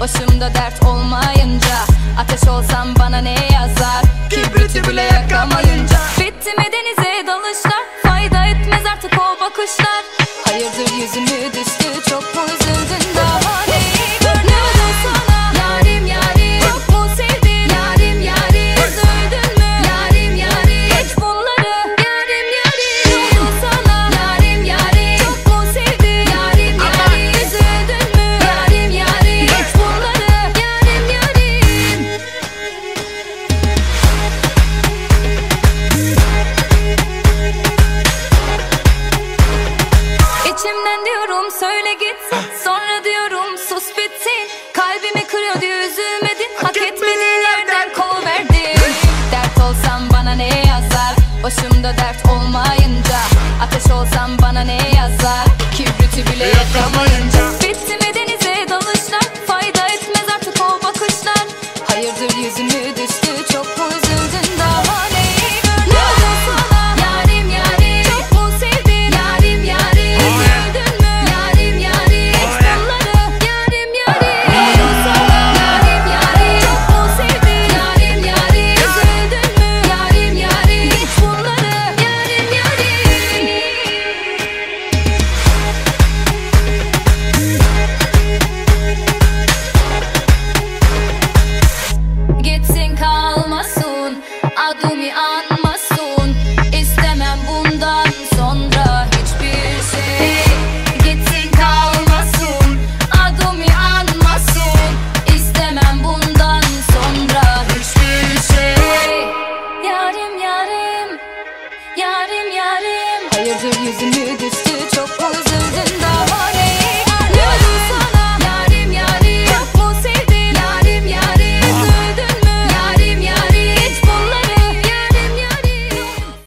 Başımda dert olmayınca, ateş olsam bana ne yazar, kibriti bile yakamayınca. Bitti mi denize dalışlar, fayda etmez artık o bakışlar. Hayırdır yüzümü düştü, çok mu üzüldün, daha neyi gördün sana? Yarim yarim, çok mu sevdin? Yarim yarim, üzüldün mü? Yarim yarim, geç bunları. Yarim yarim, ne oldu sana? Yarim yarim, çok mu sevdin? Yarim yarim, üzüldün mü? Yarim yarim, geç bunları. Yarim yarim. İçimden diyorum söyle gitsin, sonra diyorum sus bitsin. Kalbimi kırıyordu, üzülmedin, hak etmediğin yerden kovuverdin. Dert olsam bana ne yazar, başımda dert olmayınca. Ateş olsam bana ne yazar, kibriti bile yakamayınca. Bitti mi denize dalışlar, fayda etmez artık o bakışlar. Hayırdır yüzümü düştü, çok mu üzüldün, daha neyi gördün? Ne oldu sana? Yarim yarim, çok mu sevdin? Yarim yarim, üzüldün mü? Yarim yarim, geç bunları. Yarim yarim, ne oldu sana? Yarim yarim, çok mu sevdin? Yarim yarim, üzüldün mü? Yarim yarim, geç bunları. Yarim yarim. Gitsin kalmasın, adımı anmasın. İstemem bundan sonra hiçbir şey. Gitsin kalmasın, adımı anmasın. İstemem bundan sonra hiçbir şey. Yarim yarim, yarim yarim. Hayırdır yüzümü düştü, çok mu üzüldün,